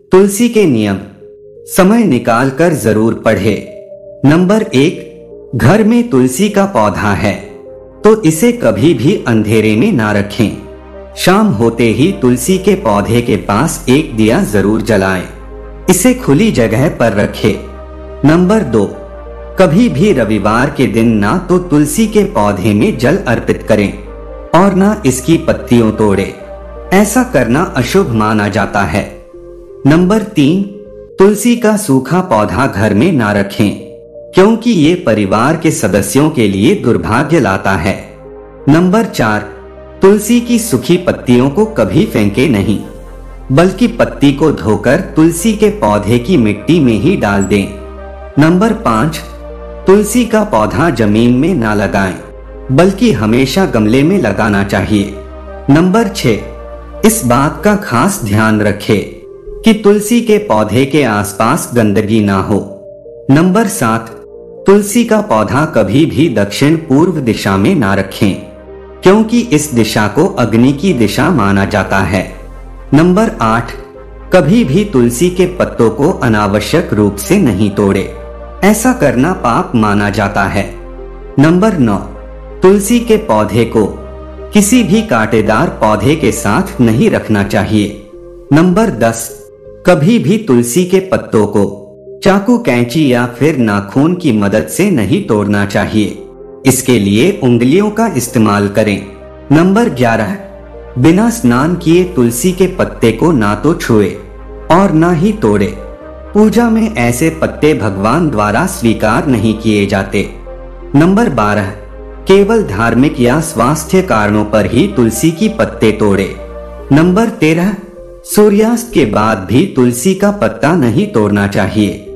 तुलसी के नियम। समय निकाल कर जरूर पढ़े। नंबर 1, घर में तुलसी का पौधा है तो इसे कभी भी अंधेरे में ना रखें। शाम होते ही तुलसी के पौधे के पास एक दिया जरूर जलाएं। इसे खुली जगह पर रखें। नंबर 2, कभी भी रविवार के दिन ना तो तुलसी के पौधे में जल अर्पित करें और ना इसकी पत्तियों तोड़े। ऐसा करना अशुभ माना जाता है। नंबर 3, तुलसी का सूखा पौधा घर में ना रखें क्योंकि ये परिवार के सदस्यों के लिए दुर्भाग्य लाता है। नंबर 4, तुलसी की सूखी पत्तियों को कभी फेंके नहीं बल्कि पत्ती को धोकर तुलसी के पौधे की मिट्टी में ही डाल दें। नंबर 5, तुलसी का पौधा जमीन में ना लगाएं बल्कि हमेशा गमले में लगाना चाहिए। नंबर 6, इस बात का खास ध्यान रखें कि तुलसी के पौधे के आसपास गंदगी ना हो। नंबर 7, तुलसी का पौधा कभी भी दक्षिण पूर्व दिशा में ना रखें क्योंकि इस दिशा को अग्नि की दिशा माना जाता है। नंबर 8, कभी भी तुलसी के पत्तों को अनावश्यक रूप से नहीं तोड़े। ऐसा करना पाप माना जाता है। नंबर 9, तुलसी के पौधे को किसी भी कांटेदार पौधे के साथ नहीं रखना चाहिए। नंबर 10, कभी भी तुलसी के पत्तों को चाकू, कैंची या फिर नाखून की मदद से नहीं तोड़ना चाहिए। इसके लिए उंगलियों का इस्तेमाल करें। नंबर 11, बिना स्नान किए तुलसी के पत्ते को ना तो छुए और ना ही तोड़े। पूजा में ऐसे पत्ते भगवान द्वारा स्वीकार नहीं किए जाते। नंबर 12, केवल धार्मिक या स्वास्थ्य कारणों पर ही तुलसी की पत्ते तोड़े। नंबर 13, सूर्यास्त के बाद भी तुलसी का पत्ता नहीं तोड़ना चाहिए।